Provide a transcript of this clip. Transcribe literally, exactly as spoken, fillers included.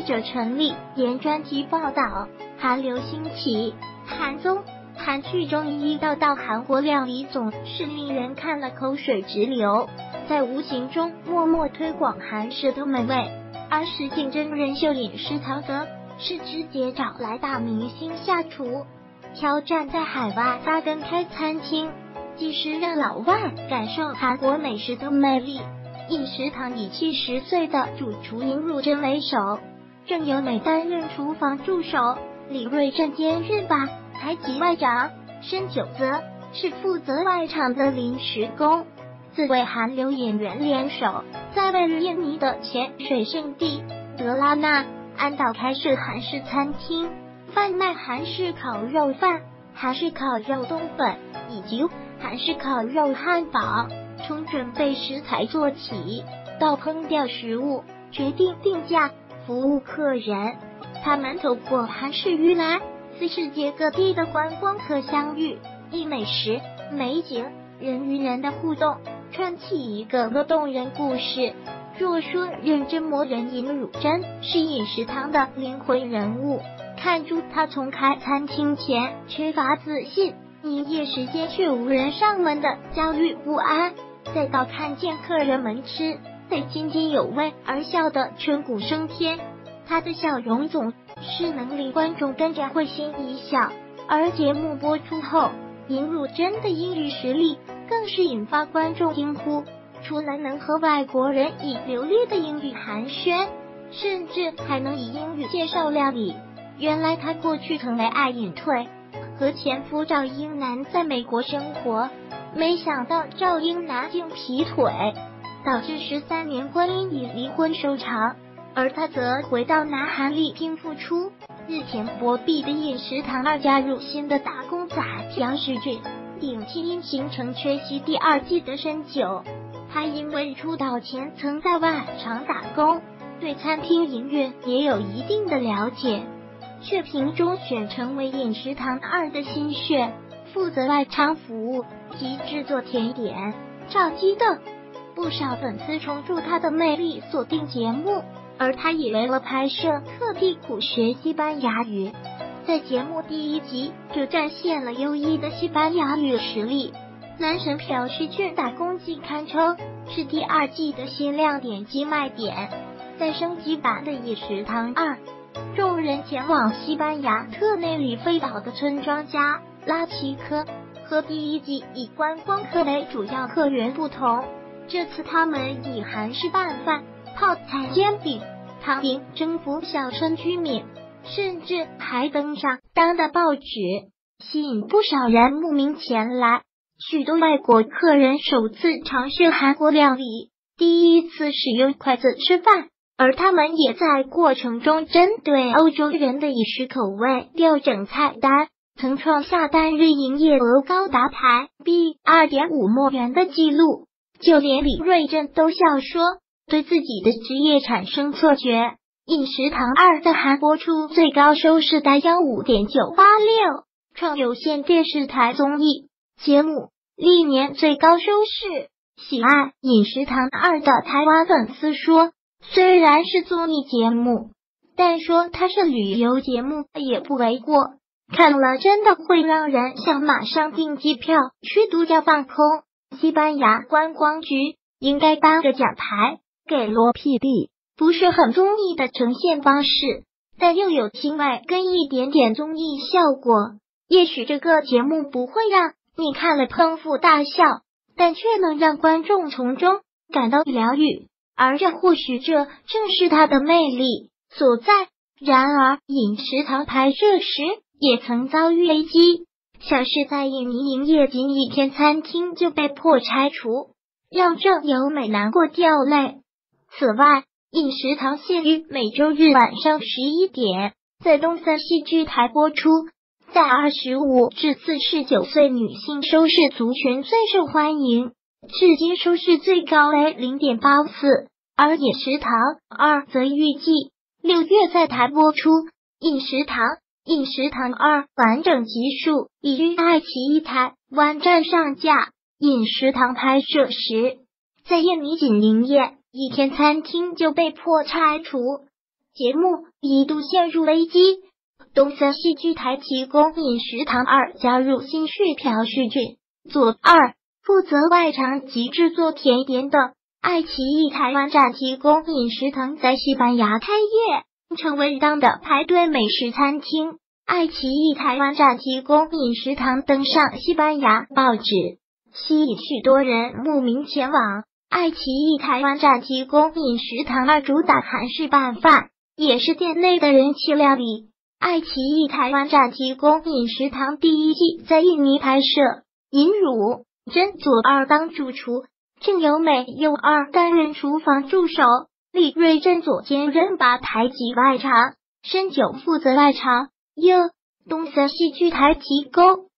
者陈丽妍专题报道，韩流兴起，韩综、韩剧中一道道韩国料理总是令人看了口水直流，在无形中默默推广韩式的美味。而实境真人秀饮食堂则是直接找来大明星下厨，挑战在海外扎根开餐厅，既是让老外感受韩国美食的魅力。饮食堂以七十岁的主厨尹汝贞为首，郑有美担任厨房助手，李瑞镇兼任吧台及外长，申九则是负责外场的临时工。四位韩流演员联手，在位于印尼的潜水圣地德拉纳安岛开设韩式餐厅，贩卖韩式烤肉饭、韩式烤肉冬粉以及韩式烤肉汉堡。从准备食材做起，到烹调食物，决定定价，服务客人。他们透过韩式娱来，与世界各地的观光客相遇，以美食、美景、人与人的互动，串起一个个动人故事。若说认真磨人尹汝贞是饮食堂的灵魂人物，看出他从开餐厅前缺乏自信，营业时间却无人上门的焦虑不安，再到看见客人们吃得津津有味而笑得春鼓升天，他的笑容总是能令观众跟着会心一笑。而节目播出后，尹汝贞的英语实力更是引发观众惊呼，除了能和外国人以流利的英语寒暄，甚至还能以英语介绍料理。原来他过去曾为爱隐退，和前夫赵英男在美国生活，没想到赵英男竟劈腿，导致十三年婚姻以离婚收场，而他则回到南韩力拼复出。日前薄壁的饮食堂二加入新的打工仔朴世俊，顶替因行程缺席第二季的申九。他因为出道前曾在外场打工，对餐厅营运也有一定的了解，却凭中选成为饮食堂二的新血，负责外场服务及制作甜点、炸鸡等。不少粉丝重铸他的魅力，锁定节目，而他也为了拍摄特地苦学西班牙语，在节目第一集就展现了优异的西班牙语实力。男神朴世俊打工记堪称是第二季的新亮点及卖点。在升级版的饮食堂二，众人前往西班牙特内里费岛的村庄家拉奇科，和第一季以观光客为主要客源不同，这次他们以韩式拌饭、泡菜煎饼、汤饼征服小村居民，甚至还登上当的报纸，吸引不少人慕名前来。许多外国客人首次尝试韩国料理，第一次使用筷子吃饭，而他们也在过程中针对欧洲人的饮食口味调整菜单，曾创下单日营业额高达台币 二点五万元的记录。就连李瑞镇都笑说，对自己的职业产生错觉。饮食堂二的韩播出最高收视达 五点九八六， 创有线电视台综艺节目历年最高收视。喜爱饮食堂二的台湾粉丝说，虽然是综艺节目，但说它是旅游节目也不为过，看了真的会让人想马上订机票去度假放空。西班牙观光局应该颁个奖牌给罗 P D， 不是很综艺的呈现方式，但又有情味跟一点点综艺效果。也许这个节目不会让你看了捧腹大笑，但却能让观众从中感到疗愈，而这或许这正是它的魅力所在。然而饮食堂拍摄时也曾遭遇危机，像是在印尼营业仅一天，餐厅就被迫拆除，让郑有美难过掉泪。此外，饮食堂限于每周日晚上十一点在东森戏剧台播出，在二十五至四十九岁女性收视族群最受欢迎，至今收视最高为 零点八四， 而饮食堂二则预计六月在台播出。饮食堂饮食堂二完整集数已于爱奇艺台湾站上架。饮食堂拍摄时，在印尼仅营业一天，餐厅就被迫拆除， 节目一度陷入危机。东森戏剧台提供饮食堂二加入新续朴叙俊，做二负责外场及制作甜点的爱奇艺台湾站提供饮食堂在西班牙开业，成为当的排队美食餐厅。爱奇艺台湾站提供饮食堂登上西班牙报纸，吸引许多人慕名前往。爱奇艺台湾站提供饮食堂二主打韩式拌饭，也是店内的人气料理。爱奇艺台湾站提供饮食堂第一季在印尼拍摄，尹汝真佐二当主厨，郑由美佑二担任厨房助手，李瑞珍佐兼任吧台及外场，申九负责外场。又东森戏剧台提供